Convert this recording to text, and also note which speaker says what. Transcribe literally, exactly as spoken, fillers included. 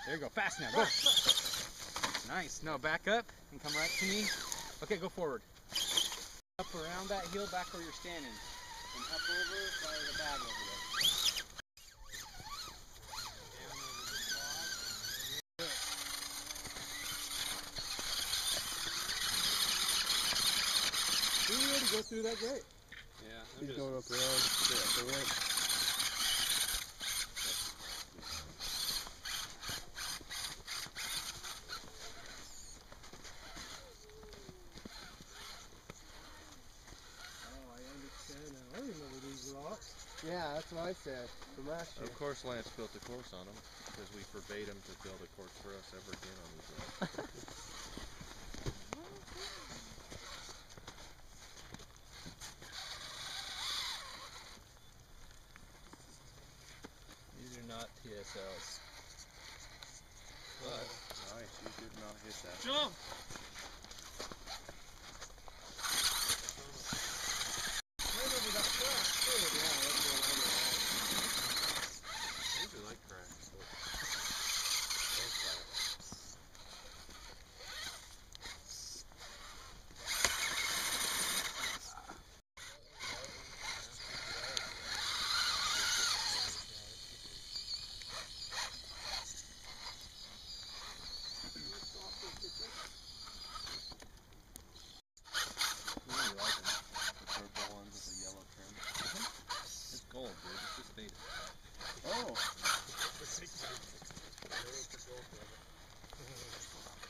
Speaker 1: There you go. Fast now. Go. Nice. No, back up and come right to me. Okay, go forward. Up around that heel back where you're standing. And up over by the bag over there.
Speaker 2: We already go through that gate.
Speaker 1: Yeah.
Speaker 2: He's just... going up around. Yeah, the ramp. I remember these rocks. Yeah, that's what I said from last year.
Speaker 3: Of course Lance built a course on them, because we forbade him to build a course for us ever again on these rocks.
Speaker 1: These are not T S Ls. But
Speaker 3: nice, you did not hit that.
Speaker 1: Jump! Gold, dude. It's just faded.
Speaker 2: Oh.